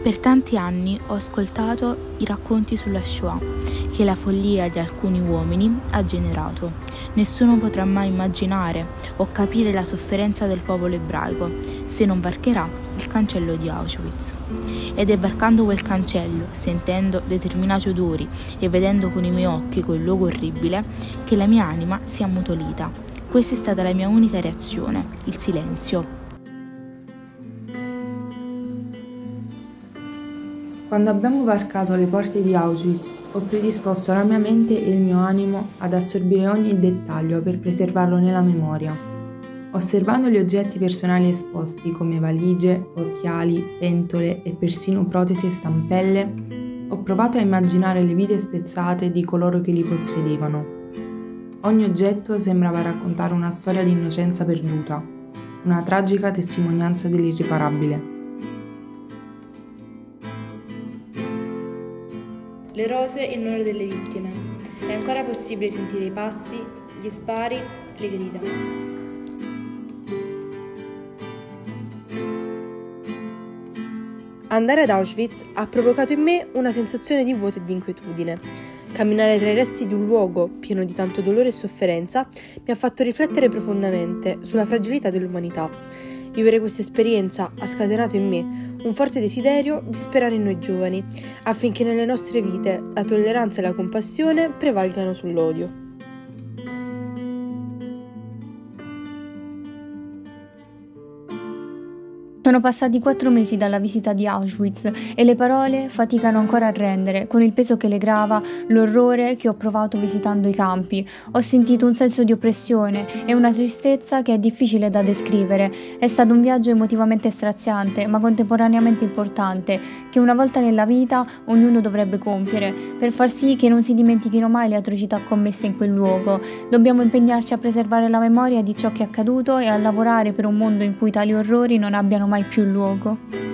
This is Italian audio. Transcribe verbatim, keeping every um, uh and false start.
Per tanti anni ho ascoltato i racconti sulla Shoah che la follia di alcuni uomini ha generato. Nessuno potrà mai immaginare o capire la sofferenza del popolo ebraico se non varcherà il cancello di Auschwitz. Ed è varcando quel cancello, sentendo determinati odori e vedendo con i miei occhi quel luogo orribile, che la mia anima si è ammutolita. Questa è stata la mia unica reazione, il silenzio. Quando abbiamo varcato le porte di Auschwitz, ho predisposto la mia mente e il mio animo ad assorbire ogni dettaglio per preservarlo nella memoria. Osservando gli oggetti personali esposti come valigie, occhiali, pentole e persino protesi e stampelle, ho provato a immaginare le vite spezzate di coloro che li possedevano. Ogni oggetto sembrava raccontare una storia di innocenza perduta, una tragica testimonianza dell'irreparabile. Le rose in onore delle vittime. È ancora possibile sentire i passi, gli spari, le grida. Andare ad Auschwitz ha provocato in me una sensazione di vuoto e di inquietudine. Camminare tra i resti di un luogo pieno di tanto dolore e sofferenza mi ha fatto riflettere profondamente sulla fragilità dell'umanità. Vivere questa esperienza ha scatenato in me un forte desiderio di sperare in noi giovani, affinché nelle nostre vite la tolleranza e la compassione prevalgano sull'odio. Sono passati quattro mesi dalla visita di Auschwitz e le parole faticano ancora a rendere, con il peso che le grava, l'orrore che ho provato visitando i campi. Ho sentito un senso di oppressione e una tristezza che è difficile da descrivere. È stato un viaggio emotivamente straziante, ma contemporaneamente importante, che una volta nella vita ognuno dovrebbe compiere, per far sì che non si dimentichino mai le atrocità commesse in quel luogo. Dobbiamo impegnarci a preservare la memoria di ciò che è accaduto e a lavorare per un mondo in cui tali orrori non abbiano mai più luogo.